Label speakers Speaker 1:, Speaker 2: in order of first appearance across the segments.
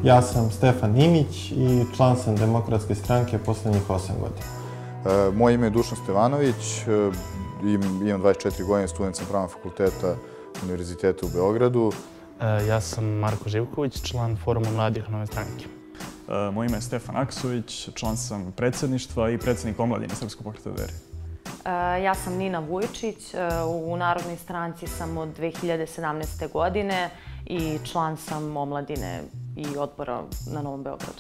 Speaker 1: Ja sam Stefan Ninić i član sam Demokratske stranke poslednjih 8 godina.
Speaker 2: Moje ime je Dušan Stevanović, imam 24 godine, student sam Pravnog fakulteta Univerziteta u Beogradu.
Speaker 3: Ja sam Marko Živković, član Foruma mladih Nove stranke.
Speaker 4: Moje ime je Stefan Aksović, član sam predsjedništva i predsjednik omladine Srpskog pokreta Dveri.
Speaker 5: Ja sam Nina Vujčić, u Narodnoj stranci sam od 2017. godine i član sam omladine i odbora na Novom Beogradu.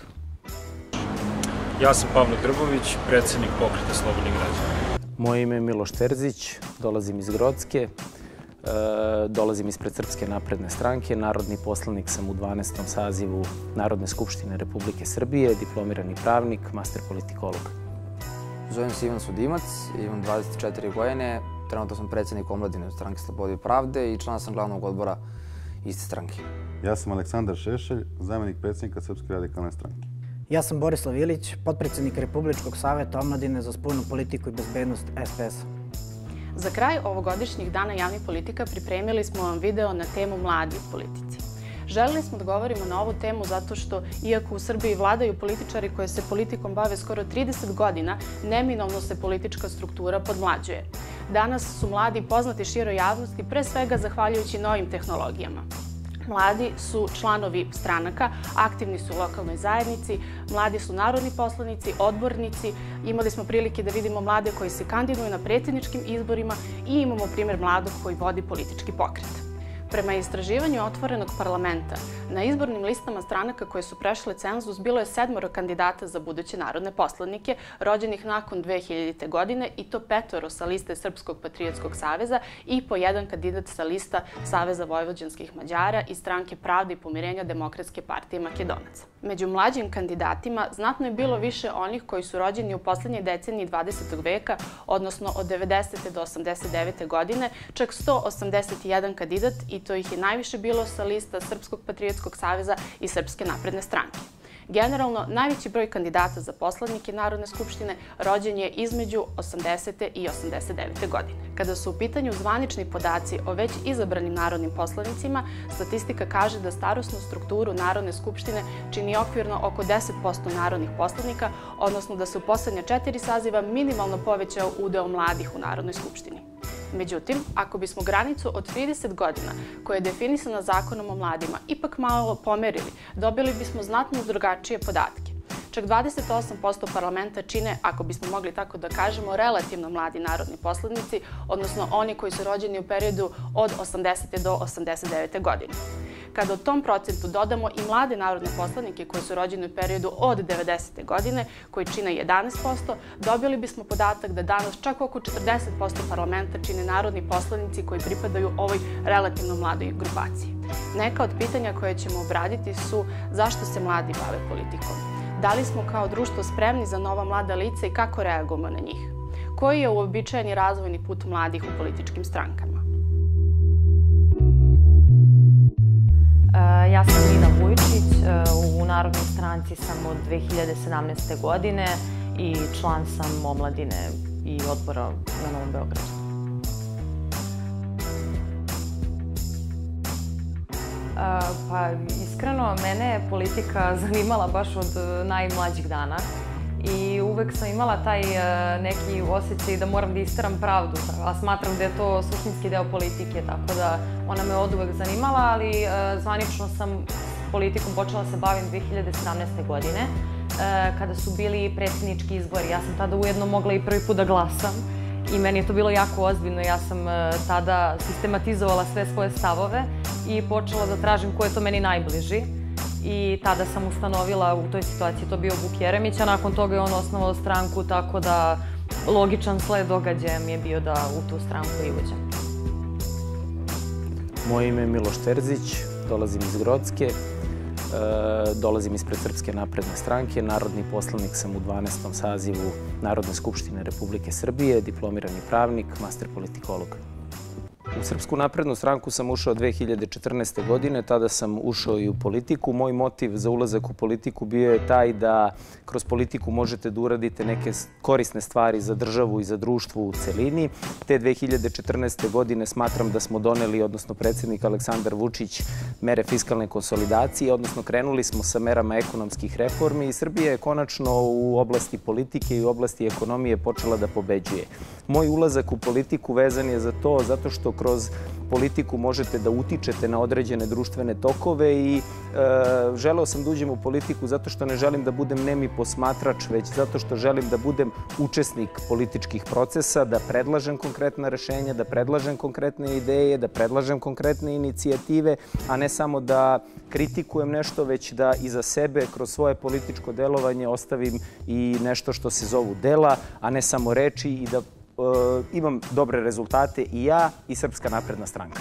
Speaker 6: Ja sam Pavle Grbović, predsjednik Pokreta slobodnih građana.
Speaker 7: Moje ime je Miloš Terzić, dolazim iz Grocke, dolazim ispred Srpske napredne stranke, narodni poslanik sam u 12. sazivu Narodne skupštine Republike Srbije, diplomirani pravnik, master politikolog.
Speaker 8: Zovem se Ivan Sudimac, imam 24 godine, trenutno sam predsjednik omladine stranke Slobode i pravde i član sam glavnog odbora iste stranke.
Speaker 9: Ja sam Aleksandar Šešelj, zamjenik predsjednika Srpske radikalne stranke.
Speaker 10: Ja sam Borislav Ilić, potpredsjednik Republičkog savjeta omladine za spoljnu politiku i bezbednost SPS-a.
Speaker 11: Za kraj ovogodišnjih dana javnih politika pripremili smo vam video na temu mladi u politici. Želeli smo da govorimo na ovu temu zato što, iako u Srbiji vladaju političari koji se politikom bave skoro 30 godina, neminovno se politička struktura podmlađuje. Danas su mladi poznati široj javnosti, pre svega zahvaljujući novim tehnologijama. Mladi su članovi stranaka, aktivni su u lokalnoj zajednici, mladi su narodni poslanici, odbornici. Imali smo prilike da vidimo mlade koji se kandiduju na predsjedničkim izborima i imamo primjer mladog koji vodi politički pokret. Prema istraživanju Otvorenog parlamenta, na izbornim listama stranaka koje su prešle cenzus bilo je 7 kandidata za buduće narodne poslanike, rođenih nakon 2000. godine i to 5 sa liste Srpskog patriotskog saveza i po 1 kandidat sa lista Saveza vojvođanskih Mađara i stranke Pravde i pomirenja Demokratske partije Makedonaca. Među mlađim kandidatima znatno je bilo više onih koji su rođeni u poslednjoj deceniji 20. veka, odnosno od 90. do 89. godine, čak 181 kandidat i to ih je najviše bilo sa lista Srpskog patriotskog saveza i Srpske napredne stranke. Generalno, najveći broj kandidata za poslanike Narodne skupštine rođen je između 80. i 89. godine. Kada su u pitanju zvanični podaci o već izabranim narodnim poslanicima, statistika kaže da starosnu strukturu Narodne skupštine čini okvirno oko 10% narodnih poslanika, odnosno da se u poslednja 4 saziva minimalno povećao udeo mladih u Narodnoj skupštini. Međutim, ako bismo granicu od 30 godina, koja je definisana Zakonom o mladima, ipak malo pomerili, dobili bismo znatno drugačije podatke. Čak 28% parlamenta čine, ako bismo mogli tako da kažemo, relativno mladi narodni poslanici, odnosno oni koji su rođeni u periodu od 80. do 89. godine. Kada u tom procentu dodamo i mlade narodne poslanike koji su rođeni u periodu od 90. godine, koji čine 11%, dobili bismo podatak da danas čak oko 40% parlamenta čine narodni poslanici koji pripadaju ovoj relativno mladoj grupaciji. Neka od pitanja koje ćemo obraditi su zašto se mladi bave politikom? Da li smo kao društvo spremni za nova mlada lica i kako reagujemo na njih? Koji je uobičajeni razvojni put mladih u političkim strankama?
Speaker 5: Ja sam Nina Vujčić, u Narodnoj stranci sam od 2017. godine i član sam omladine i odbora na Novom Beogradu. Pa iskreno, mene je politika zanimala baš od najmlađih dana i uvek sam imala taj neki osjećaj da moram da isteram pravdu, a smatram da je to suštinski deo politike, tako da ona me oduvek zanimala, ali zvanično sam politikom počela se bavim 2017. godine, kada su bili predsjednički izbori. Ja sam tada ujedno mogla i prvi put da glasam i meni je to bilo jako ozbiljno. Ja sam tada sistematizovala sve svoje stavove i počela da tražim ko je to meni najbliži. I tada sam ustanovila, u toj situaciji to bio Vuk Jeremić, a nakon toga je on osnovao stranku, tako da logičan sled događaja mi je bio da u tu stranku i uđem.
Speaker 7: Moje ime je Miloš Terzić, dolazim iz Grocke, dolazim ispred Srpske napredne stranke, narodni poslanik sam u 12. sazivu Narodne skupštine Republike Srbije, diplomirani pravnik, master politikolog. U Srpsku naprednu stranku sam ušao 2014. godine, tada sam ušao i u politiku. Moj motiv za ulazak u politiku bio je taj da kroz politiku možete da uradite neke korisne stvari za državu i za društvo u celini. Te 2014. godine smatram da smo doneli, odnosno predsjednik Aleksandar Vučić, mere fiskalne konsolidacije, odnosno krenuli smo sa merama ekonomskih reformi i Srbija je konačno u oblasti politike i u oblasti ekonomije počela da pobeđuje. Moj ulazak u politiku vezan je za to zato što kroz politiku možete da utičete na određene društvene tokove i želeo sam da uđem u politiku zato što ne želim da budem nemi posmatrač, već zato što želim da budem učesnik političkih procesa, da predlažem konkretna rešenja, da predlažem konkretne ideje, da predlažem konkretne inicijative, a ne samo da kritikujem nešto, već da iza sebe kroz svoje političko delovanje ostavim i nešto što se zovu dela, a ne samo reči i da imam dobre rezultate i ja i Srpska napredna stranka.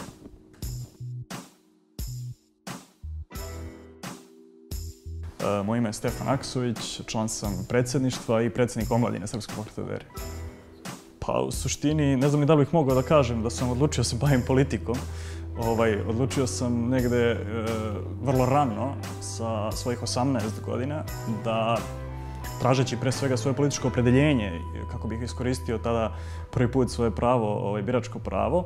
Speaker 4: Moje ime je Stefan Aksović, član sam predsjedništva i predsjednik omladine Srpskog pokreta Dveri. Pa u suštini, ne znam ni da li bih mogao da kažem da sam odlučio se bavim politikom. Odlučio sam negde vrlo rano, sa svojih 18 godina, da tražeći pre svega svoje političko opredeljenje, kako bih iskoristio tada prvi put svoje pravo, biračko pravo,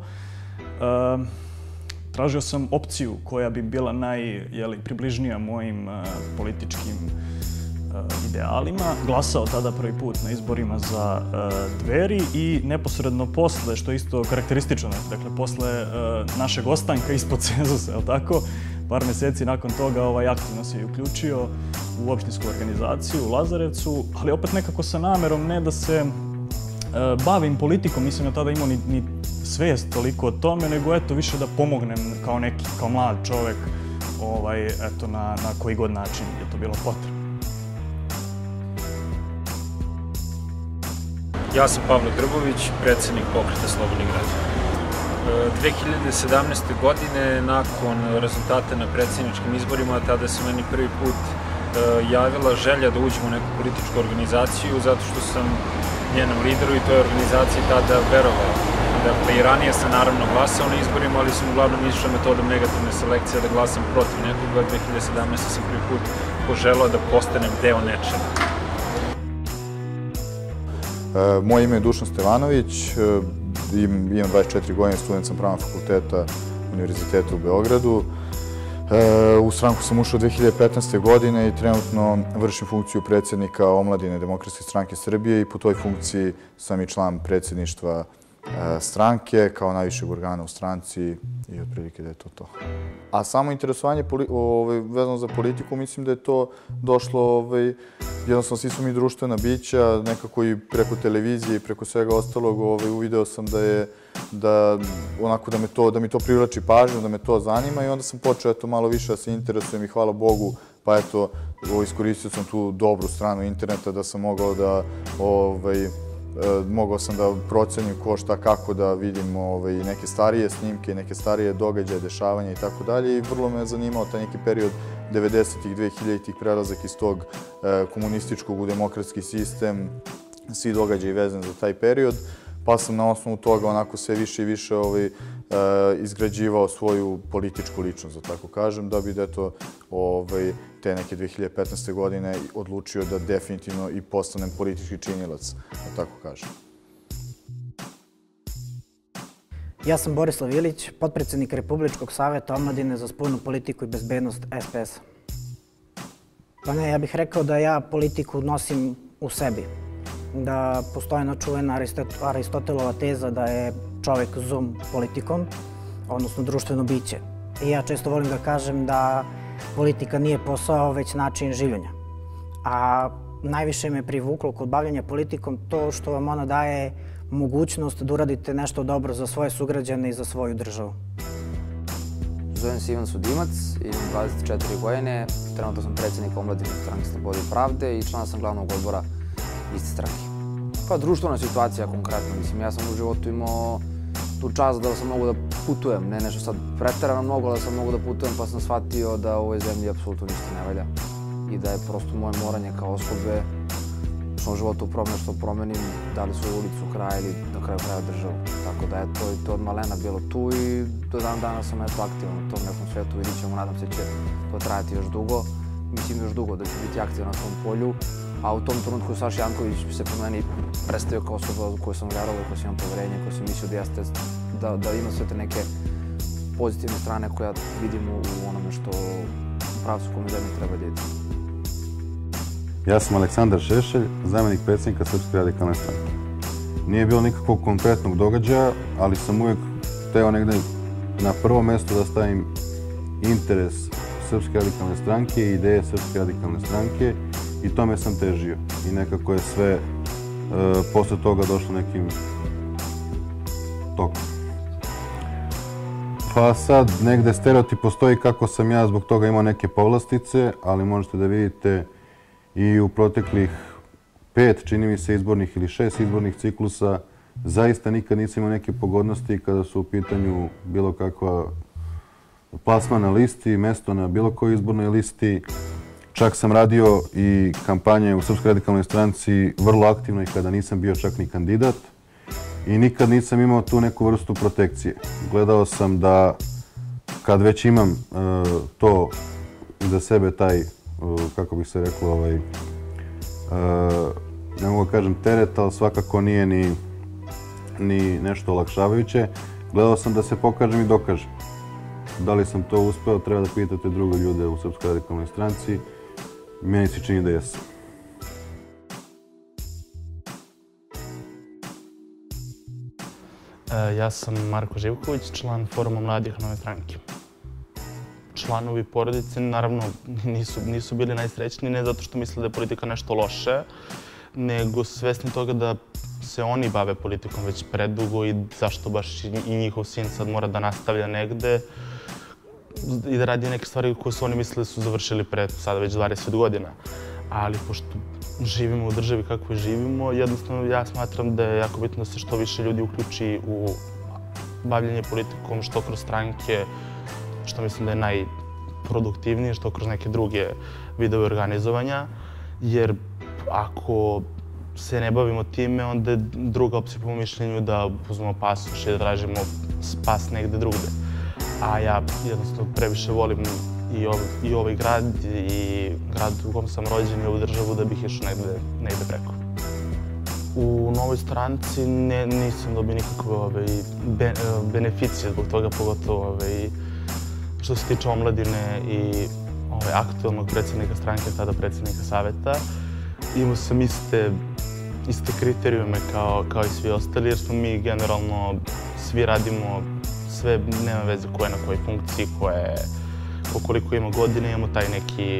Speaker 4: tražio sam opciju koja bi bila najpribližnija mojim političkim idealima. Glasao tada prvi put na izborima za Dveri i neposredno posle, što je isto karakteristično, dakle posle našeg ostanka ispod cenzusa, je li tako? Par mjeseci nakon toga aktivno se i uključio u opštinsku organizaciju u Lazarevcu, ali opet nekako sa namerom ne da se bavim politikom, nisam ja tada imao ni svijest toliko o tome, nego eto više da pomognem kao mlad čovek, eto na koji god način je to bilo potrebno.
Speaker 6: Ja sam Pavle Grbović, predsjednik pokreta Slobodnih građana. 2017. godine, nakon rezultata na predsjedničkim izborima, tada se meni prvi put javila želja da uđem u neku političku organizaciju, zato što sam njenom lideru i toj organizaciji tada verovao. Dakle, i ranije sam naravno glasao na izborima, ali sam uglavnom išao metodom negativne selekcije da glasam protiv nekoga. 2017. sam prvi put poželao da postanem deo nečega.
Speaker 2: Moje ime je Dušan Stevanović, imam 24 godine, student sam Pravnog fakulteta Univerziteta u Beogradu. U stranku sam ušao 2015. godine i trenutno vršim funkciju predsjednika Omladine Demokratske stranke Srbije i po toj funkciji sam i član predsjedništva stranke kao najvišeg organa u stranci i otprilike da je to to. A samo interesovanje vezano za politiku, mislim da je to došlo, jednostavno svi smo mi društvena bića, nekako i preko televizije i preko svega ostalog uvideo sam da mi to privlači pažnju, da me to zanima i onda sam počeo malo više da se interesujem i hvala Bogu, pa eto, iskoristio sam tu dobru stranu interneta da sam mogao sam da procenim ko šta kako, da vidim i neke starije snimke, neke starije događaje, dešavanja i tako dalje i vrlo me zanimao taj neki period 90-ih, 2000-ih, prelazak iz tog komunističkog u demokratski sistem, svi događaji vezani za taj period, pa sam na osnovu toga onako sve više i više izgrađivao svoju političku ličnost, da tako kažem, da bi te neke 2015. godine odlučio da definitivno i postanem politički činilac, da tako kažem.
Speaker 10: Ja sam Borislav Ilić, potpredsjednik Republičkog savjeta omladine za spoljnu politiku i bezbednost SPS. Pa ne, ja bih rekao da ja politiku nosim u sebi. Da postoji jedna čuvena Aristotelova teza da je čovjek zoom politikom, odnosno društveno biće. I ja često volim da kažem da politika nije posao, već način življenja. A najviše me privuklo kod bavljanja politikom to što vam ona daje mogućnost da uradite nešto dobro za svoje sugrađane i za svoju državu.
Speaker 8: Zovem se Ivan Sudimac, imam 24 godine, trenutno sam predsjednik omladine stranke Slobode i pravde i član sam glavnog odbora iste stranke. Pa društvena situacija konkretno, mislim, ja sam u životu imao tu čast da sam mogu da putujem, ne nešto sad preterano mnogo, da sam mogu da putujem pa sam shvatio da u ovoj zemlji apsolutno ništa ne valja i da je prosto moje moranje kao osobe ličnom životu nešto promenim, da li svoju ulicu, kraj ili na kraju kraja državu. Tako da je to od malena bilo tu i do dan danas sam aktivan u tom nekom svetu. Vidit ćemo, nadam se će to trajati još dugo. Mislim još dugo da ću biti aktivan na tom polju. A u tom trenutku Saša Janković se po meni predstavio kao osoba u koju sam verovao, koju sam imam poverenje, koju sam mislio da ima sve te neke pozitivne strane koje vidim u onome što u pravcu kome zemlje treba da ide.
Speaker 9: Ja sam Aleksandar Šešelj, zamjenik predsjednika Srpske radikalne stranke. Nije bilo nikakvog konkretnog događaja, ali sam uvijek hteo negde na prvo mjesto da stavim interes Srpske radikalne stranke i ideje Srpske radikalne stranke i tome sam težio. I nekako je sve posle toga došlo nekim tokom. Pa sad negde stereotip postoji kako sam ja zbog toga imao neke povlastice, ali možete da vidite i u proteklih 5, čini mi se, izbornih ili 6 izbornih ciklusa zaista nikad nisam imao neke pogodnosti kada su u pitanju bilo kakva plasman na listi, mesto na bilo kojoj izbornoj listi. Čak sam radio i kampanje u Srpskoj radikalnoj stranci vrlo aktivno i kada nisam bio čak ni kandidat. I nikad nisam imao tu neku vrstu protekcije. Gledao sam da kad već imam to za sebe taj, kako bih se reklo, ne mogu kažem teret, ali svakako nije ni nešto olakšavajuće. Gledao sam da se pokažem i dokažem. Da li sam to uspeo, treba da pitate druge ljude u Srpskoj radikalnoj stranci. Meni se čini da jesam.
Speaker 3: Ja sam Marko Živković, član Foruma mladih Nove stranke. Članovi porodice, naravno, nisu bili najsrećniji, ne zato što misle da je politika nešto loše, nego svesni toga da se oni bave politikom već predugo i zašto baš i njihov sin sad mora da nastavlja negde i da radi neke stvari koje su oni mislili su završili pre sada već 20 godina. Ali pošto živimo u državi kako živimo, jednostavno ja smatram da je jako bitno da se što više ljudi uključi u bavljanje politikom, što kroz stranke, što mislim da je najproduktivnije, što kroz neke druge vidove organizovanja. Jer ako se ne bavimo time, onda je druga opcija po mišljenju da uzmemo pasoš i da tražimo spas negde drugde. A ja jednostavno previše volim i ovaj grad i grad u kom sam rođen i ovu državu da bih išao negde preko. U Novoj stranci nisam dobio nikakve beneficije zbog toga, pogotovo što se tiče omladine i aktualnog predsjednika stranke, tada predsjednika saveta. Imao sam iste kriterijume kao i svi ostali, jer smo mi generalno svi radimo sve, nema veze ko je na kojoj funkciji, koliko ima godine, imamo taj neki,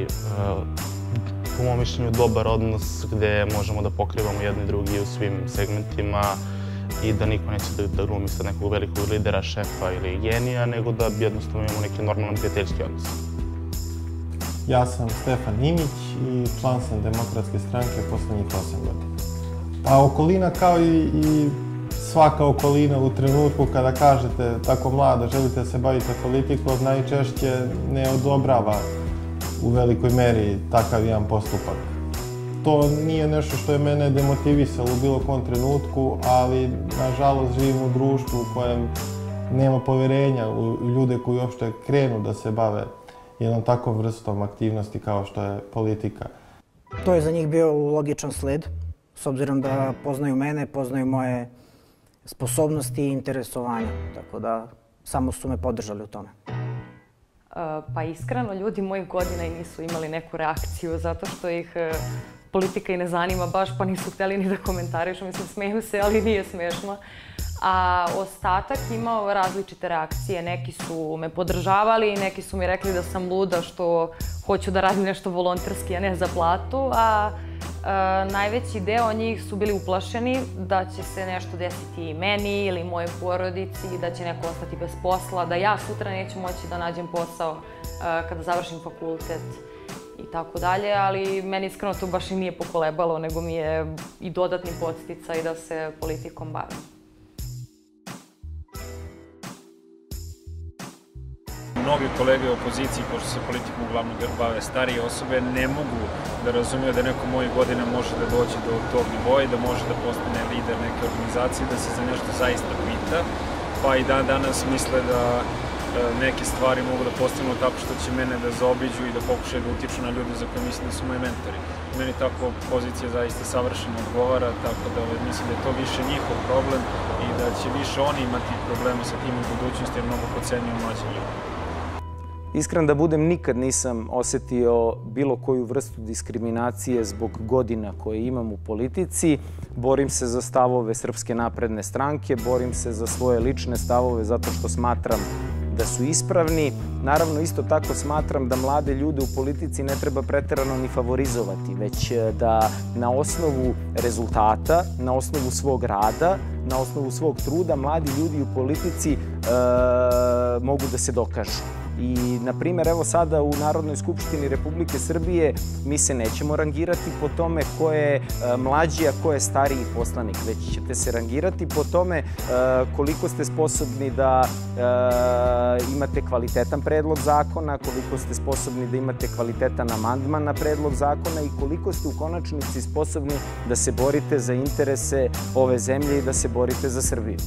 Speaker 3: po mojom mišljenju, dobar odnos gde možemo da pokrivamo jedni drugi u svim segmentima i da niko neće da glumi sad nekog velikog lidera, šefa ili genija, nego da jednostavno imamo neki normalan prijateljski odnos.
Speaker 1: Ja sam Stefan Inić i član sam Demokratske stranke poslednjih 8 godina. Pa okolina kao i svaka okolina u trenutku kada kažete tako mlado želite da se bavite politikom, najčešće ne odobrava u velikoj meri takav jedan postupak. To nije nešto što je mene demotivisalo u bilo kom trenutku, ali nažalost živim u društvu u kojem nema poverenja u ljude koji uopšte krenu da se bave jednom takvom vrstom aktivnosti kao što je politika.
Speaker 10: To je za njih bio logičan sled, s obzirom da poznaju mene, poznaju moje sposobnosti i interesovanja, tako da samo su me podržali u tome.
Speaker 5: Pa iskreno, ljudi mojih godina i nisu imali neku reakciju zato što ih politika i ne zanima baš, pa nisu hteli ni da komentarišu. Mislim, smeju se, ali nije smešno. A ostatak imao različite reakcije. Neki su me podržavali, neki su mi rekli da sam luda što hoću da radim nešto volonterski, a ne za platu. A najveći deo njih su bili uplašeni da će se nešto desiti i meni ili mojoj porodici, da će neko ostati bez posla, da ja sutra neću moći da nađem posao kada završim fakultet i tako dalje, ali meni iskreno to baš i nije pokolebalo, nego mi je i dodatni podsticaj da se politikom bavim.
Speaker 6: mnogi kolege u opoziciji, pošto se politikom uglavnom bave starije osobe, ne mogu da razumeju da neko moje godine može da dođe do tog nivoa i da može da postane lider neke organizacije, da se za nešto zaista pita, pa i danas misle da neke stvari mogu da postanu tako što će mene da zaobiđu i da pokušaju da utiču na ljude za koje mislim da su moji mentori. Meni tako pozicija zaista savršeno odgovara, tako da mislim da je to više njihov problem i da će više oni imati problema sa tim u budućnosti jer mnogo procenjuju mlađe ljude.
Speaker 7: Iskren da budem, nikad nisam osetio bilo koju vrstu diskriminacije zbog godina koje imam u politici. Borim se za stavove Srpske napredne stranke, borim se za svoje lične stavove zato što smatram da su ispravni. Naravno, isto tako smatram da mlade ljude u politici ne treba preterano ni favorizovati, već da na osnovu rezultata, na osnovu svog rada, na osnovu svog truda, mladi ljudi u politici mogu da se dokažu. I, na primjer, evo sada u Narodnoj skupštini Republike Srbije mi se nećemo rangirati po tome ko je mlađi, a ko je stariji poslanik, već ćete se rangirati po tome koliko ste sposobni da imate kvalitetan predlog zakona, koliko ste sposobni da imate kvalitetan amandman na predlog zakona i koliko ste u konačnici sposobni da se borite za interese ove zemlje i da se borite za Srbiju.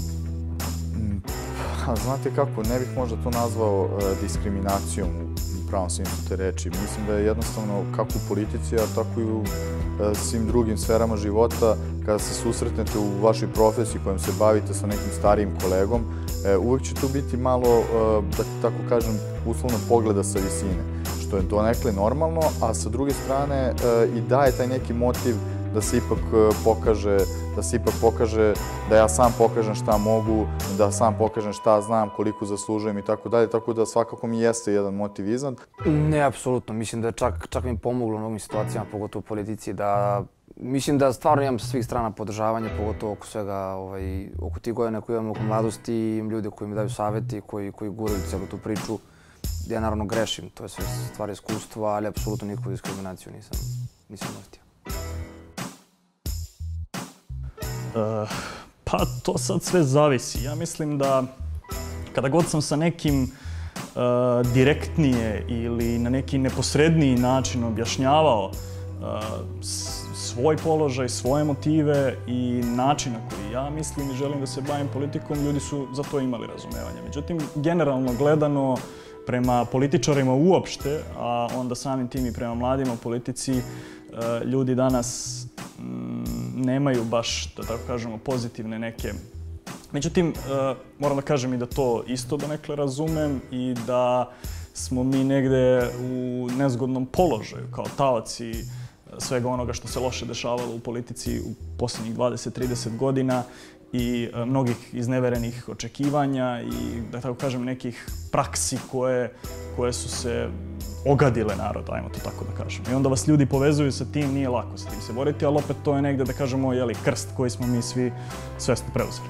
Speaker 2: Znate kako, ne bih možda to nazvao diskriminacijom u pravom smislu te reči. Mislim da je jednostavno kako u politici, a tako i u svim drugim sferama života, kada se susretnete u vašoj profesiji kojom se bavite sa nekim starijim kolegom, uvek će tu biti malo, da tako kažem, uslovno pogleda sa visine, što je donekle normalno, a sa druge strane i daje taj neki motiv da se ipak pokaže, da ja sam pokažem šta mogu, da sam pokažem šta znam, koliko zaslužujem i tako dalje, tako da svakako mi jeste jedan motiv iznad.
Speaker 8: Ne, apsolutno. Mislim da čak mi pomoglo u mnogim situacijama, pogotovo u politici, da mislim da stvarno imam sa svih strana podržavanje, pogotovo oko svega, oko tih godina koje imam oko mladosti, imam ljude koji mi daju savjeti, koji guraju celu tu priču. Ja naravno grešim, to je sve stvar iskustva, ali apsolutno nikakvu diskriminaciju nisam ostio.
Speaker 4: Pa to sad sve zavisi. Ja mislim da kada god sam sa nekim direktnije ili na neki neposredniji način objašnjavao svoj položaj, svoje motive i način na koji ja mislim i želim da se bavim politikom, ljudi su za to imali razumevanje. Međutim, generalno gledano prema političarima uopšte, a onda samim tim i prema mladima u politici, ljudi danas nemaju baš, da tako kažemo, pozitivne neke. Međutim, moram da kažem i da to isto donekle razumem i da smo mi negde u nezgodnom položaju kao taoci svega onoga što se loše dešavalo u politici u posljednjih 20-30 godina i mnogih izneverenih očekivanja i, da tako kažem, nekih praksi koje su se ogadile narodu, ajmo to tako da kažem. I onda vas ljudi povezuju sa tim, nije lako sa tim se boriti, ali opet to je negde, da kažemo, krst koji smo mi svi svesno preuzeli.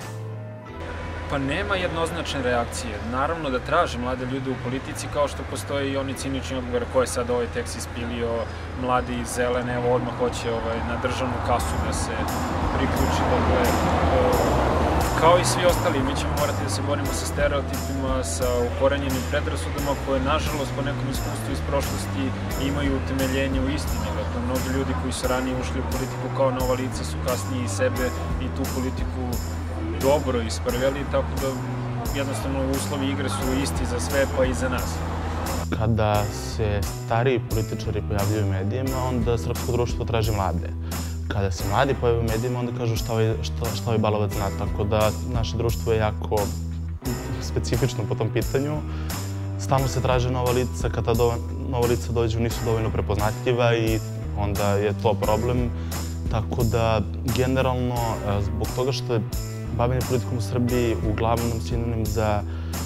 Speaker 6: Pa nema jednoznačne reakcije. Naravno da traže mlade ljude u politici, kao što postoje i oni cinični odgovore koje sad ovaj tekst ispilio, mladi i zelene, evo odmah hoće na državnu kasu da se priključi. Dakle, kao i svi ostali, mi ćemo morati da se borimo sa stereotipima, sa ukorenjenim predrasudama koje, nažalost, po nekom iskustvu iz prošlosti imaju utemeljenje u istini. Dakle, mnogi ljudi koji su ranije ušli u politiku kao nova lica su kasnije i sebe i tu politiku dobro isprljali, tako da jednostavno uslovi igre su isti za sve, pa i za nas.
Speaker 3: Kada se stariji političari pojavljaju u medijima, onda srpsko društvo traži mlade. Kada se mladi pojavljaju u medijima, onda kažu šta ovaj Balovac zna. Tako da naše društvo je jako specifično po tom pitanju. Stalno se traže nova lica, kada nova lica dođu nisu dovoljno prepoznatljiva i onda je to problem. Tako da, generalno, zbog toga što je bavljenje politikom u Srbiji uglavnom sinonim za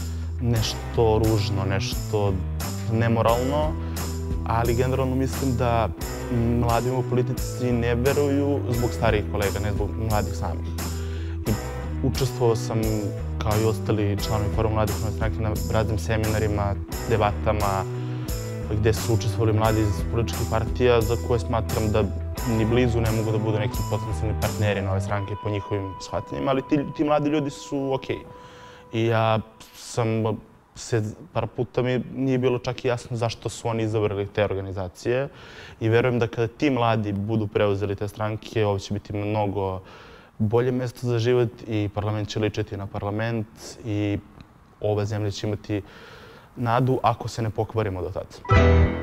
Speaker 3: nešto ružno, nešto nemoralno, ali generalno mislim da mladima u politici ne veruju zbog starijih kolega, ne zbog mladih samih. Učestvovao sam, kao i ostali članovi Foruma mladih nove stranke, na raznim seminarima, debatama, gde su učestvovali mladi iz političkih partija za koje smatram da ni blizu ne mogu da budu neki potencijalni partneri nove stranke po njihovim shvatanjima, ali ti mladi ljudi su okej. I ja sam par puta mi nije bilo čak i jasno zašto su oni izabrali te organizacije i verujem da kada ti mladi budu preuzeli te stranke, ovo će biti mnogo bolje mesto za život i parlament će ličiti na parlament i ova zemlja će imati nadu ako se ne pokvarimo do tada.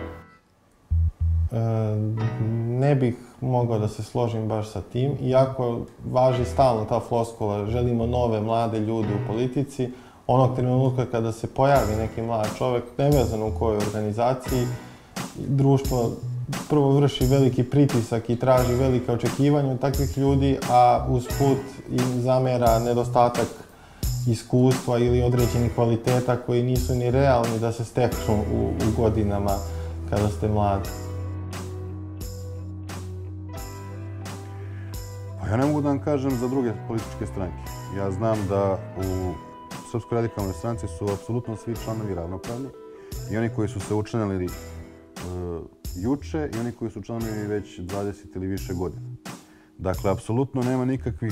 Speaker 1: Ne bih mogao da se složim baš sa tim, iako važi stalno ta floskula, želimo nove mlade ljude u politici. Onog trenutka kada se pojavi neki mlad čovek, nevezano u kojoj organizaciji, društvo prvo vrši veliki pritisak i traži velike očekivanja od takvih ljudi, a usput im zamera nedostatak iskustva ili određenih kvaliteta koji nisu ni realni da se steknu u godinama kada ste mladi.
Speaker 9: Pa ja ne mogu da vam kažem za druge političke stranke. Ja znam da u Srpskoj radikalnoj stranci su apsolutno svi članovi ravnopravni. I oni koji su se učlanili juče i oni koji su članovi već 20 ili više godina. Dakle, apsolutno nema nikakvih,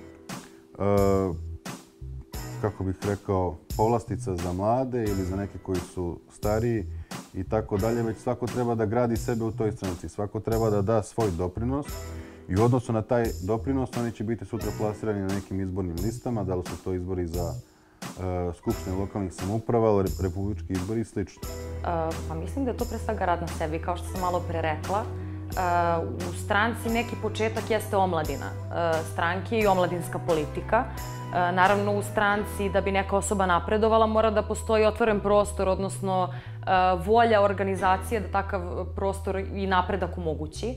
Speaker 9: kako bih rekao, povlastica za mlade ili za neke koji su stariji i tako dalje, već svako treba da gradi sebe u toj stranci. Svako treba da da svoj doprinos i u odnosu na taj doprinos oni će biti sutra plasirani na nekim izbornim listama, da li su to izbori za skupštine lokalnih samouprava, republički izbori i sl.
Speaker 5: Pa mislim da je to pre svega rad na sebi, kao što sam malo pre rekla. U stranci neki početak jeste omladina stranke i omladinska politika. Naravno, u stranci da bi neka osoba napredovala mora da postoji otvoren prostor, odnosno volja organizacije da takav prostor i napredak omogući.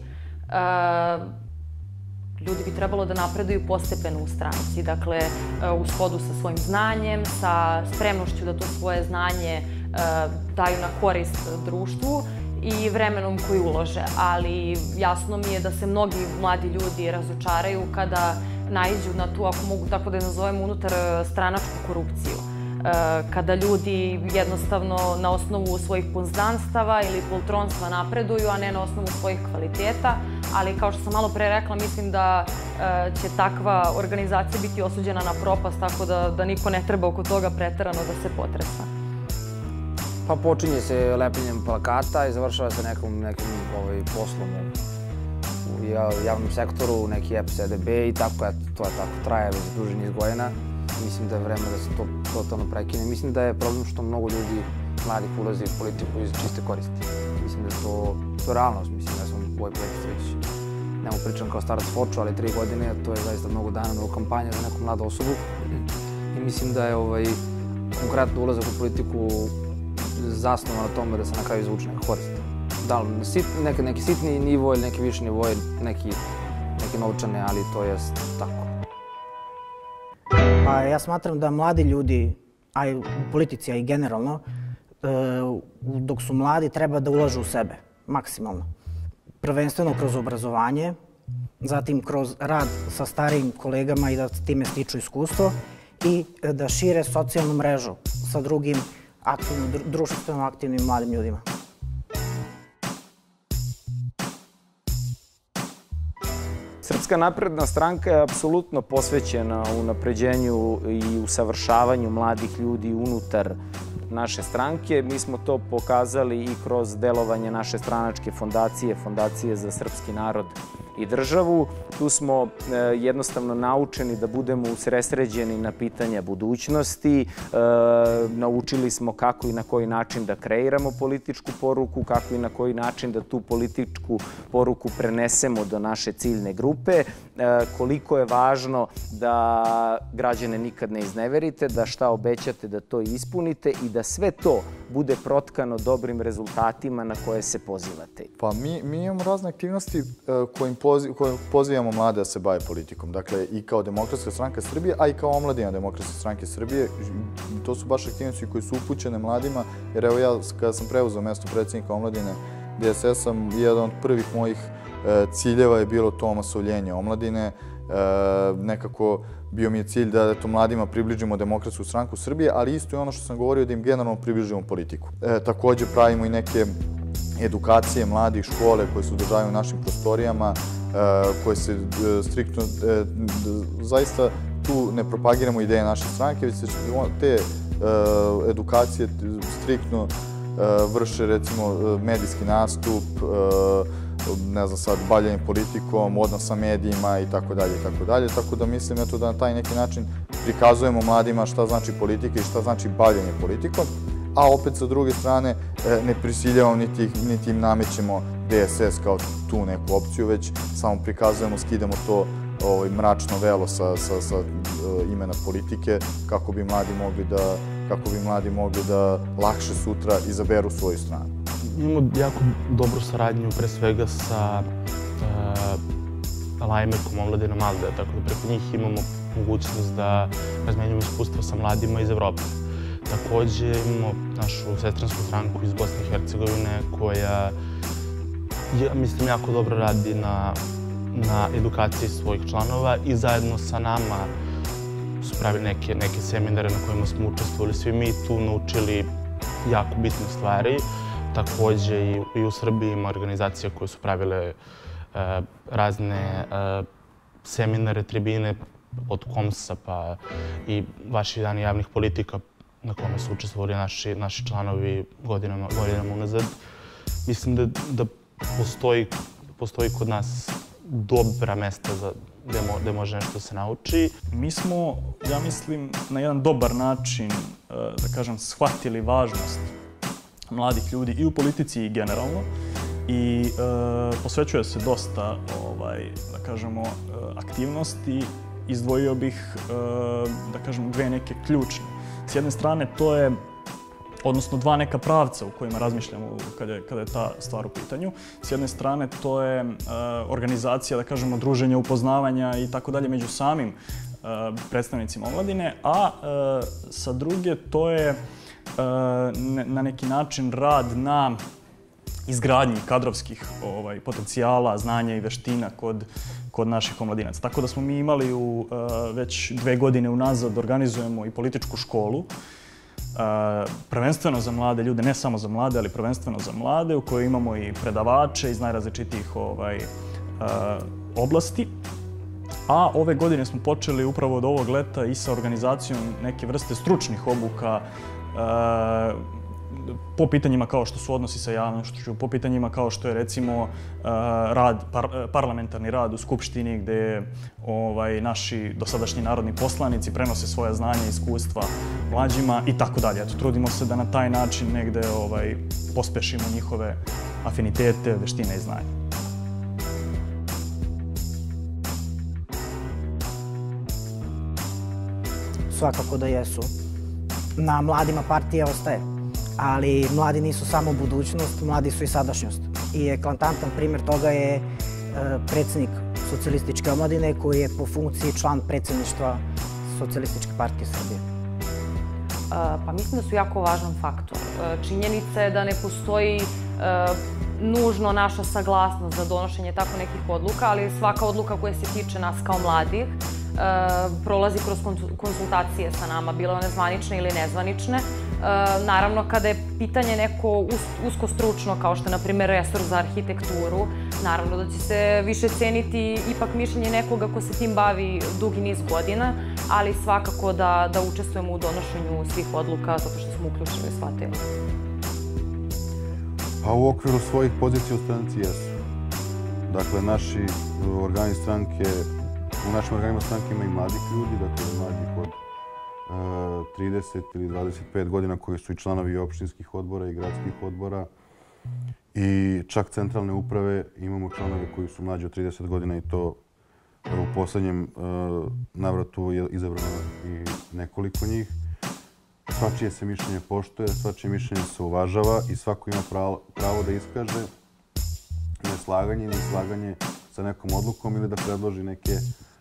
Speaker 5: Ljudi bi trebalo da napreduju postepeno u stranci, dakle u shodu sa svojim znanjem, sa spremnošću da to svoje znanje daju na korist društvu i vremenom koji ulože. Ali jasno mi je da se mnogi mladi ljudi razočaraju kada naiđu na tu, ako mogu tako da je nazovem, unutar stranačku korupciju. Kada ljudi jednostavno na osnovu svojih poznanstava ili poltronstva napreduju, a ne na osnovu svojih kvaliteta. Ali kao što sam malo pre rekla, mislim da će takva organizacija biti osuđena na propast, tako da niko ne treba oko toga preterano da se potresa.
Speaker 8: Pa počinje se lepljenjem plakata i završava se nekim poslom u javnom sektoru, neki EPS, EDB i tako, to je tako, traje već duži niz godina. Mislim da je vreme da se to totalno prekine. Mislim da je problem što mnogo ljudi mladih ulazi u politiku iz čiste koristi. Mislim da je to realnost. Mislim da sam u ovoj politici već, nemo pričam kao starac Foču, ali 3 godine, to je zaista mnogo dana, mnogo kampanja za neku mladu osobu. I mislim da je konkretno ulazak u politiku zasnovan na tome da se na kraju izvuče neka korist. Da li neki sitni nivo ili neki viši nivo ili neke novčane, ali to je tako.
Speaker 10: Pa ja smatram da mladi ljudi, a i u politici, a i generalno, dok su mladi treba da ulažu u sebe, maksimalno. Prvenstveno kroz obrazovanje, zatim kroz rad sa starijim kolegama i da time stiču iskustvo i da šire socijalnu mrežu sa drugim društveno aktivnim mladim ljudima.
Speaker 7: Srpska napredna stranka je apsolutno posvećena unapređenju i usavršavanju mladih ljudi unutar naše stranke. Mi smo to pokazali i kroz delovanje naše stranačke fondacije, Fondacije za srpski narod i državu. Tu smo jednostavno naučeni da budemo usredsređeni na pitanja budućnosti. Naučili smo kako i na koji način da kreiramo političku poruku, kako i na koji način da tu političku poruku prenesemo do naše ciljne grupe. Koliko je važno da građane nikad ne izneverite, da šta obećate da to ispunite i da sve to bude protkano dobrim rezultatima na koje se pozivate.
Speaker 2: Pa mi imamo razne aktivnosti kojim pozivamo mlade da se bave politikom. Dakle, i kao Demokratska stranka Srbije, a i kao omladina Demokratske stranke Srbije. To su baš aktivnosti koje su upućene mladima, jer evo ja kada sam preuzeo mesto predsjednika omladine DSS-a, jedan od prvih mojih ciljeva je bilo to omasovljenje omladine. Nekako bio mi je cilj da mladima približimo Demokratsku stranku Srbije, ali isto je ono što sam govorio da im generalno približimo politiku. Također pravimo i neke edukacije mladih, škole koje se održavaju u našim prostorijama, koje se striktno, zaista tu ne propagiramo ideje naše stranke, već te edukacije, striktno vrše recimo medijski nastup, ne znam sad, bavljanje politikom, odnos sa medijima i tako dalje i tako dalje. Tako da mislim da na taj neki način prikazujemo mladima šta znači politika i šta znači bavljanje politikom, a opet sa druge strane ne prisiljavamo niti im namećemo DSS kao tu neku opciju, već samo prikazujemo, skidamo to mračno velo sa imena politike kako bi mladi mogli da lakše sutra izaberu svoju stranu.
Speaker 3: Imamo jako dobru saradnju pre svega sa Lajmekom omladina Malde, tako da preko njih imamo mogućnost da razmenjujemo iskustva sa mladima iz Evrope. Takođe imamo našu sestrinsku stranku iz Bosne i Hercegovine koja, ja mislim, jako dobro radi na edukaciji svojih članova i zajedno sa nama su pravili neke seminare na kojima smo učestvovali. Svi mi tu naučili jako bitne stvari. Takođe i u Srbiji ima organizacije koje su pravile razne seminare, tribine od KOMS-a pa i vaši dani javnih politika na kome su učestvovali naši članovi godinama unazad. Mislim da postoji kod nas dobra mesta gde može nešto se nauči.
Speaker 4: Mi smo, ja mislim, na jedan dobar način, da kažem, shvatili važnost mladih ljudi i u politici i generalno i posvećuje se dosta, da kažemo, aktivnosti. Izdvojio bih, da kažem, dve neke ključne. S jedne strane to je, odnosno dva neka pravca u kojima razmišljamo kada je ta stvar u pitanju. S jedne strane to je organizacija, da kažemo, druženja, upoznavanja i tako dalje među samim predstavnicima omladine, a sa druge to je na neki način rad na izgradnji kadrovskih potencijala, znanja i veština kod naših omladinaca. Tako da smo mi imali već 2 godine unazad organizujemo i političku školu, prvenstveno za mlade ljude, ne samo za mlade, ali prvenstveno za mlade, u kojoj imamo i predavače iz najrazličitijih oblasti. A ove godine smo počeli upravo od ovog leta i sa organizacijom neke vrste stručnih obuka po pitanjima kao što su odnosi sa javnošću, po pitanjima kao što je recimo parlamentarni rad u Skupštini gde naši dosadašnji narodni poslanici prenose svoja znanja i iskustva mlađima i tako dalje. Trudimo se da na taj način negde pospešimo njihove afinitete, veštine i znanja.
Speaker 10: Svakako da jesu. Na mladima partija ostaje, ali mladi nisu samo budućnost, mladi su i sadašnjost. I eklatantan primjer toga je predsjednik Socijalističke omladine koji je po funkciji član predsjedništva Socijalističke partije Srbije.
Speaker 5: Pa mislim da su jako važan faktor. Činjenica je da ne postoji nužno naša saglasnost za donošenje tako nekih odluka, ali svaka odluka koja se tiče nas kao mladih prolazi kroz konsultacije sa nama, bilo one zvanične ili nezvanične. Naravno, kada je pitanje neko usko stručno, kao što je, na primjer, resor za arhitekturu, naravno da će se više ceniti ipak mišljenje nekoga ko se tim bavi dugi niz godina, ali svakako da učestvujemo u donošenju svih odluka zato što smo uključeni u sva tema.
Speaker 9: A u okviru svojih pozicija u stranci jesu. Dakle, naši organi stranke, u našim organima stranke ima i mladih ljudi, dakle mladih od 30 ili 25 godina koji su i članovi opštinskih odbora i gradskih odbora. I čak centralne uprave imamo članove koji su mlađi od 30 godina i to u poslednjem navratu je izabrano i nekoliko njih. Svačije se mišljenje poštuje, svačije mišljenje se uvažava i svako ima pravo da iskaže neslaganje ili slaganje sa nekom odlukom ili da predloži neka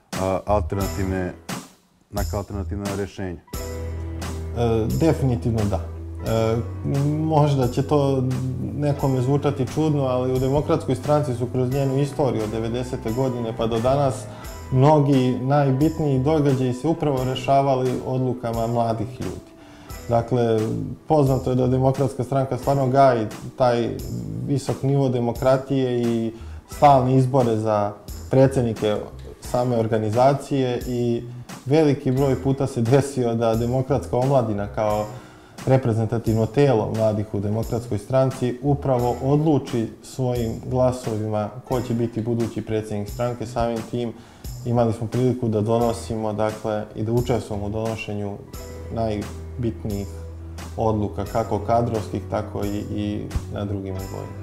Speaker 9: alternativna rešenja.
Speaker 1: Definitivno da. Možda će to nekome zvučati čudno, ali u Demokratskoj stranci su kroz njenu istoriju od 90. godine pa do danas mnogi najbitniji događaji se upravo rešavali odlukama mladih ljudi. Dakle, poznato je da Demokratska stranka stvarno gaji taj visok nivo demokratije i stalne izbore za predsjednike same organizacije i veliki broj puta se desio da Demokratska omladina kao reprezentativno telo mladih u Demokratskoj stranci upravo odluči svojim glasovima ko će biti budući predsjednik stranke. Samim tim imali smo priliku da donosimo, dakle, i da učestvujemo u donošenju najbitnijih odluka, kako kadrovskih, tako i na drugim nivoima.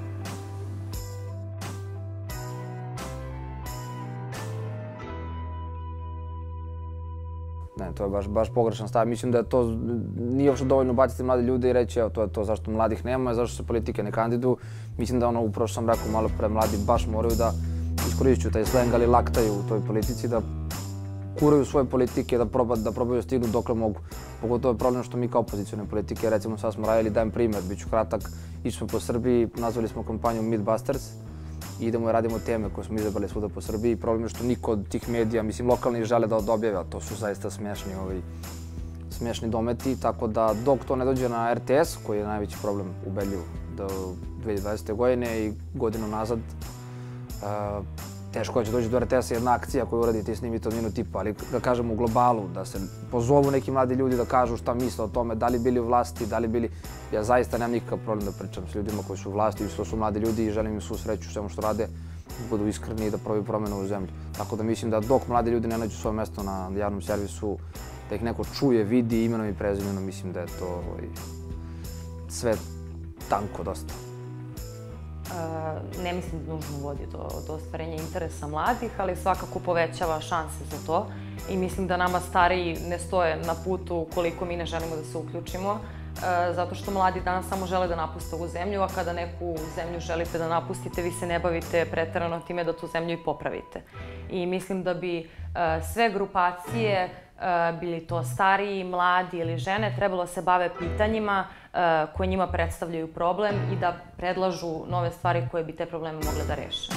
Speaker 8: Ne, to je baš pogrešan stav. Mislim da to nije uopšte dovoljno baciti mlade ljude i reći evo, to je to zašto mladih nema, zašto se politike ne kandiduju. Mislim da upravo što sam rekao malo pre, mladi baš moraju da iskorišću taj sleng, ali laktaju u toj politici, da kuraju svoje politike, da probaju stignu dokle mogu. Pogotovo je problem što mi kao opozicione politike, recimo sad smo radili, dajem primjer, bit ću kratak, išli smo po Srbiji, nazvali smo kampanju Mythbusters, idemo i radimo teme koje smo izabrali svuda po Srbiji. Problem je što niko od tih medija, mislim, lokalni žele da objave, a to su zaista smiješni dometi, tako da dok to ne dođe na RTS, koji je najveći problem ubedljiv do 2020. godine i godinu nazad, teško će doći do RTS-a jedna akcija koju uradite i snimite od minut i po, ali da kažemo u globalu, da se pozovu neki mladi ljudi da kažu šta misle o tome, da li bili u vlasti, da li bili... Ja zaista nemam nikakav problem da pričam s ljudima koji su u vlasti, to su mladi ljudi i želim im svu sreću u svemu što rade, da budu iskreni i da probaju promjenu u zemlji. Tako da mislim da dok mladi ljudi ne nađu svoje mesto na javnom servisu, da ih neko čuje, vidi imenom i prezimenom, mislim da je to sve tanko dosta.
Speaker 5: Ne mislim da nužno vodi do ostvarenja interesa mladih, ali svakako povećava šanse za to. I mislim da nama stariji ne stoje na putu koliko mi ne želimo da se uključimo, zato što mladi danas samo žele da napuste ovu zemlju, a kada neku zemlju želite da napustite, vi se ne bavite preterano time da tu zemlju i popravite. I mislim da bi sve grupacije, bili to stariji, mladi ili žene, trebalo se bave pitanjima koje njima predstavljaju problem i da predlažu nove stvari koje bi te probleme mogle da reše.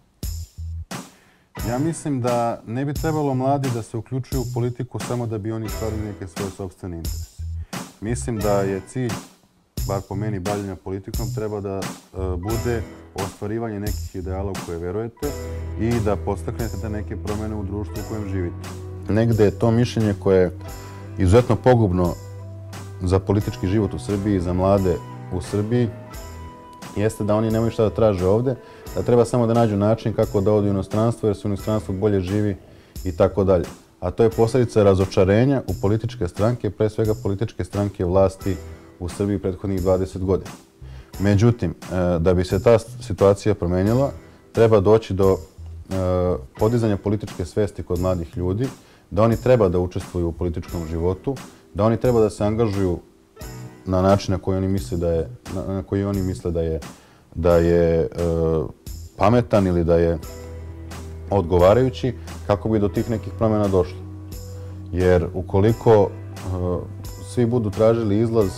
Speaker 9: Ja mislim da ne bi trebalo mladi da se uključuju u politiku samo da bi oni stvarili neke svoje sopstvene interese. Mislim da je cilj, bar po meni, bavljenja politikom treba da bude ostvarivanje nekih ideala u koje verujete i da podstaknete neke promjene u društvu u kojem živite. Negde je to mišljenje koje je izuzetno pogubno za politički život u Srbiji i za mlade u Srbiji, jeste da oni nemaju šta da traže ovde, da treba samo da nađu način kako da odu u inostranstvo, jer se u inostranstvu bolje živi i tako dalje. A to je posljedica razočarenja u političke stranke, pre svega političke stranke vlasti u Srbiji prethodnih 20 godina. Međutim, da bi se ta situacija promenila, treba doći do podizanja političke svesti kod mladih ljudi, da oni treba da učestvuju u političkom životu, da oni treba da se angažuju na način na koji oni misle da je pametan ili da je odgovarajući kako bi do tih nekih promjena došlo. Jer ukoliko svi budu tražili izlaz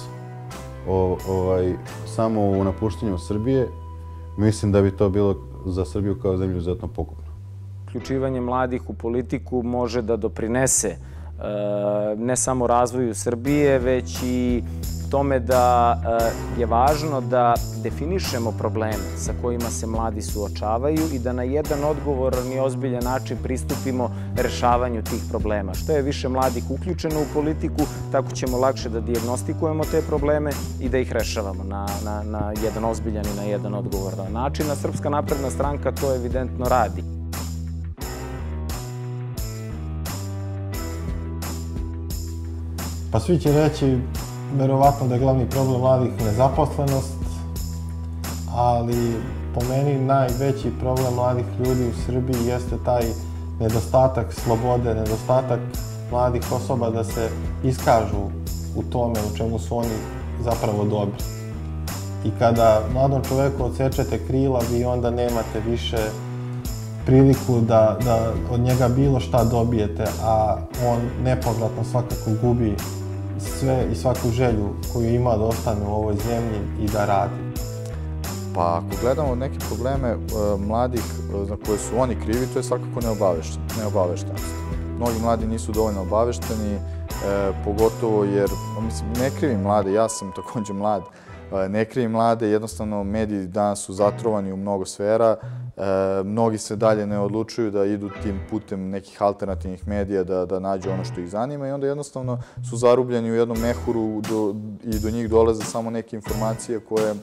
Speaker 9: samo u napuštenju Srbije, mislim da bi to bilo za Srbiju kao zemlju izuzetno pogubno.
Speaker 7: Uključivanje mladih u politiku može da doprinese ne samo razvoju Srbije, već i tome da je važno da definišemo probleme sa kojima se mladi suočavaju i da na jedan odgovoran i ozbiljan način pristupimo rešavanju tih problema. Što je više mladih uključeno u politiku, tako ćemo lakše da dijagnostikujemo te probleme i da ih rešavamo na jedan ozbiljan i na jedan odgovoran način. A Srpska napredna stranka to evidentno radi.
Speaker 1: Pa svi će reći verovatno da je glavni problem mladih nezaposlenost, ali po meni najveći problem mladih ljudi u Srbiji jeste taj nedostatak slobode, nedostatak mladih osoba da se iskažu u tome u čemu su oni zapravo dobri. I kada mladom čoveku odsečete krila, vi onda nemate više priliku da od njega bilo šta dobijete, a on nepovratno svakako gubi sve i svaku želju koju ima da ostane u ovoj zemlji i da radi.
Speaker 2: Pa ako gledamo neke probleme mladih za koje su oni krivi, to je svakako neobaveštenost. Mnogi mladi nisu dovoljno obavešteni, pogotovo jer, mislim, ne krivim mlade, ja sam također mlad, ne krivim mlade, jednostavno mediji danas su zatrovani u mnogo sfera Mnogi se dalje ne odlučuju da idu tim putem nekih alternativnih medija, da nađu ono što ih zanima i onda jednostavno su zarubljeni u jednom mehuru i do njih dolaze samo neke informacije koje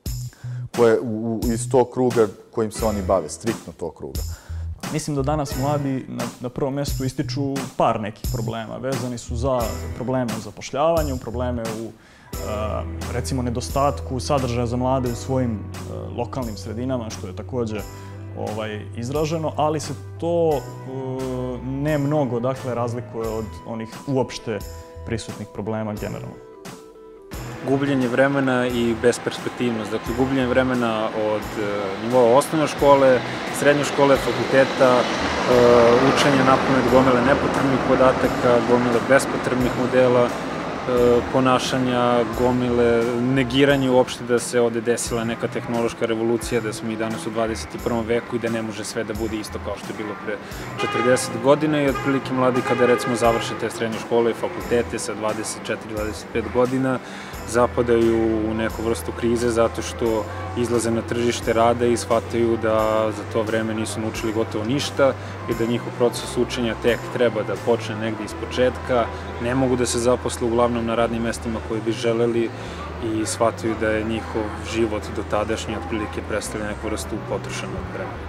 Speaker 2: iz tog kruga kojim se oni bave, striktno tog kruga.
Speaker 4: Mislim da danas mladi na prvom mjestu ističu par nekih problema. Vezani su za probleme u zapošljavanju, probleme u recimo nedostatku sadržaja za mlade u svojim lokalnim sredinama, što je također izraženo, ali se to ne mnogo razlikuje od onih uopšte prisutnih problema generalno.
Speaker 6: Gubljenje vremena i besperspektivnost. Dakle, gubljenje vremena od nivoa osnovne škole, srednje škole, fakulteta, učenje napamet gomile nepotrebnih podataka, gomile bespotrebnih modela ponašanja, gomile, negiranje uopšte da se ovde desila neka tehnološka revolucija, da smo mi danas u 21. veku i da ne može sve da bude isto kao što je bilo pre 40 godina i otprilike mladi kada recimo završe te srednje škole i fakultete sa 24-25 godina zapadaju u neku vrstu krize zato što izlaze na tržište rada i shvataju da za to vreme nisu naučili gotovo ništa i da njihov proces učenja tek treba da počne negde iz početka, ne mogu da se zaposle uglavnom na radnim mestima koje bi želeli i shvataju da je njihov život do tadašnje otprilike predstavlja neku vrstu potrošenog vremena.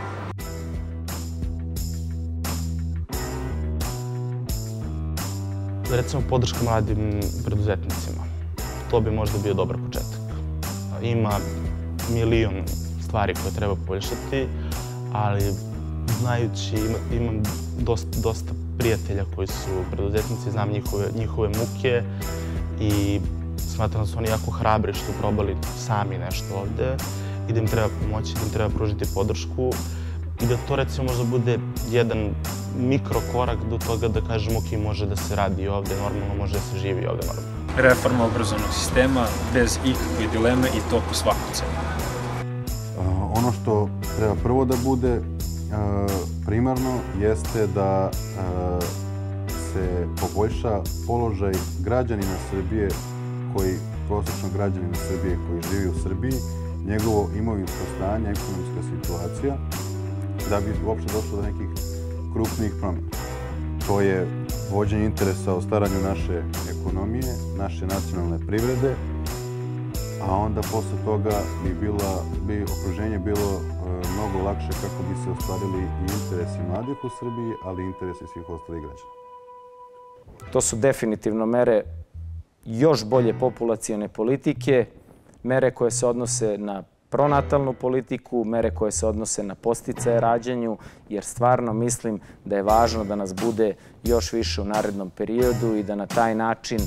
Speaker 3: Recimo podrška mladim preduzetnicima. To bi možda bio dobar početak. Ima milion stvari koje treba poboljšati, ali znajući, imam dosta prijatelja koji su preduzetnici, znam njihove muke i smatram da su oni jako hrabri što su probali sami nešto ovde i da im treba pomoći, da im treba pružiti podršku i da to recimo možda bude jedan mikrokorak do toga da kažemo ok, može da se radi ovde normalno, može da se živi ovde normalno.
Speaker 6: Reforma obrazovnog sistema bez ikakve dileme i to po svaku cenu.
Speaker 9: Ono što treba prvo da bude primarno jeste da se poboljša položaj građanina Srbije, prosječnog građanina Srbije koji živi u Srbiji, njegovo imovinsko stanje, ekonomska situacija, da bi uopšte došlo do nekih krupnih promjena. To je vođenje interesa o staranju naše ekonomije, naše nacionalne privrede, a onda posle toga bi okruženje bilo mnogo lakše kako bi se ostvarili i interesi mladih u Srbiji, ali i interesi svih ostalih građana.
Speaker 7: To su definitivno mere još bolje populacione politike, mere koje se odnose na pronatalnu politiku, mere koje se odnose na podsticaje rađanju, jer stvarno mislim da je važno da nas bude još više u narednom periodu i da na taj način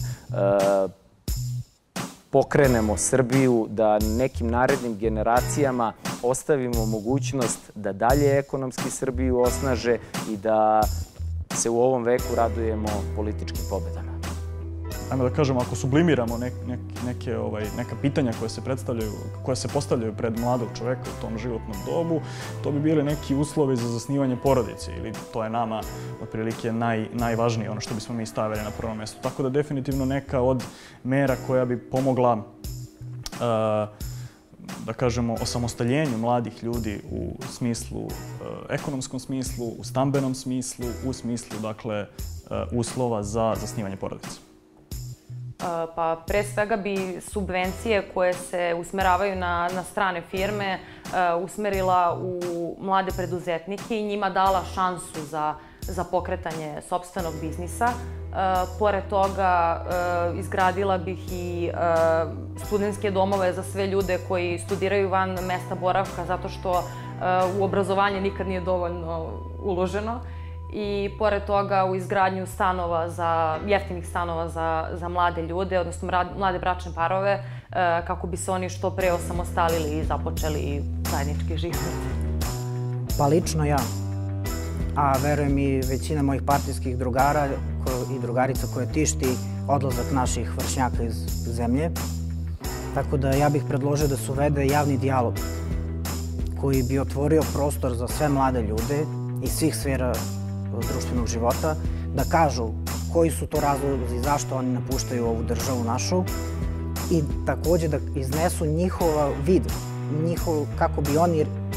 Speaker 7: pokrenemo Srbiju, da nekim narednim generacijama ostavimo mogućnost da dalje ekonomski Srbiju osnaže i da se u ovom veku radujemo političkim pobedama.
Speaker 4: Ajmo da kažemo, ako sublimiramo neka pitanja koja se postavljaju pred mladog čoveka u tom životnom dobu, to bi bili neki uslovi za zasnivanje porodice ili to je nama otprilike najvažnije, ono što bismo mi stavili na prvo mjesto. Tako da definitivno neka od mera koja bi pomogla da kažemo, osamostaljenju mladih ljudi u smislu, ekonomskom smislu, u stambenom smislu, u smislu, dakle, uslova za zasnivanje porodice.
Speaker 5: Pa pre svega bi subvencije koje se usmeravaju na strane firme usmerila u mlade preduzetnike i njima dala šansu za pokretanje sopstvenog biznisa. Pored toga izgradila bih i studentske domove za sve ljude koji studiraju van mesta boravka zato što u obrazovanje nikad nije dovoljno uloženo. I pored toga u izgradnju jeftinih stanova za mlade ljude, odnosno mlade bračne parove, kako bi se oni što pre osamostalili i započeli zajednički život.
Speaker 10: Pa lično ja, a verujem i većina mojih partijskih drugara i drugarica koje tišti odlazak naših vršnjaka iz zemlje. Tako da ja bih predložio da se uvede javni dijalog koji bi otvorio prostor za sve mlade ljude iz svih sfera društvenog života, da kažu koji su to razlozi, zašto oni napuštaju ovu državu našu i također da iznesu njihov vid, kako bi oni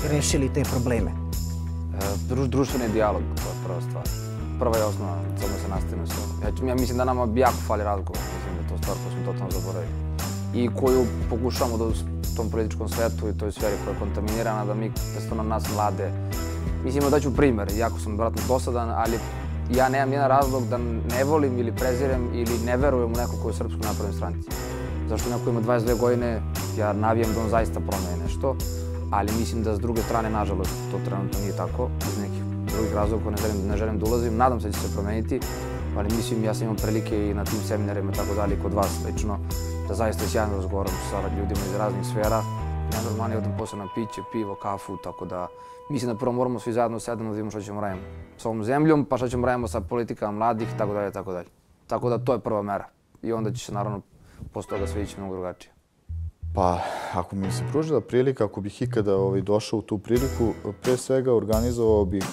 Speaker 10: rešili te probleme?
Speaker 8: Društveni dijalog, to je prva stvar. Prva je osnova, samo se nastavimo sve. Ja mislim da nama jako fali razgovor, mislim da je to stvar koju smo totalno zaboravili. I koju pokušamo da u tom političkom svetu i toj sferi koja je kontaminirana, da mi, da nas mlade, mislim, daću primer, jako sam vratno dosadan, ali ja nemam jedan razlog da ne volim ili prezirem ili ne verujem u nekog koji je u Srpskoj naprednoj stranci. Zašto neko ima 22 godine, ja navijam da on zaista promene nešto, ali mislim da s druge strane, nažalost, to trenutno nije tako, iz nekih drugih razloga koje ne želim da ulazim. Nadam se da će se promeniti, ali mislim, ja sam imao prilike i na tim seminarima i tako dalje, kod vas lično, da zaista sjajno razgovaram sa ljudima iz raznih sfera. Najnormalnije odem posle na piće, pivo, kafu, tako da mislim da prvo moramo svi zajedno sedemo da vidimo što ćemo raditi s ovom zemljom, pa što ćemo raditi sa politikama mladih, tako dalje, tako dalje. Tako da to je prva mera i onda će se naravno posle toga sve ići mnogo drugačije.
Speaker 2: Pa, ako mi se pružila prilika, ako bih ikada došao u tu priliku, pre svega organizovao bih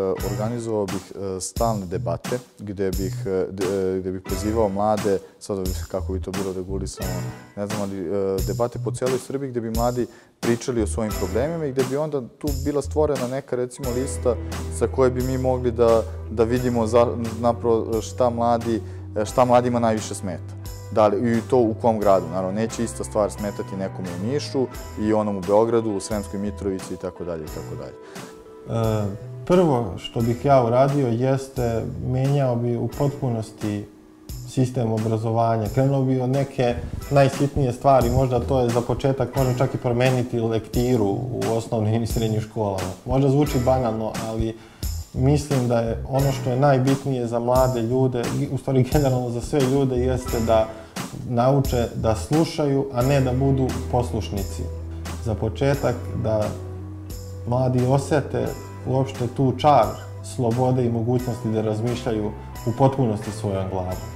Speaker 2: stalne debate gde bih pozivao mlade, sad kako bi to bilo regulisano, ne znam, ali debate po cijeloj Srbiji gde bi mladi pričali o svojim problemima i gde bi onda tu bila stvorena neka, recimo, lista sa koje bi mi mogli da vidimo napravo šta mladima najviše smeta. I to u kom gradu. Naravno, neće ista stvar smetati nekome u Nišu i onom u Beogradu, u Sremskoj Mitrovici i tako dalje i tako dalje.
Speaker 1: Prvo što bih ja uradio jeste menjao bi u potpunosti sistem obrazovanja. Krenuo bi od neke najsitnije stvari, možda to je za početak, možda čak i promeniti lektiru u osnovnim i srednjim školama. Možda zvuči banalno, ali mislim da je ono što je najbitnije za mlade ljude, u stvari generalno za sve ljude, jeste da nauče da slušaju, a ne da budu poslušnici. Za početak da mladi osete uopšte tu čar slobode i mogućnosti da razmišljaju u potpunosti svojom glavom.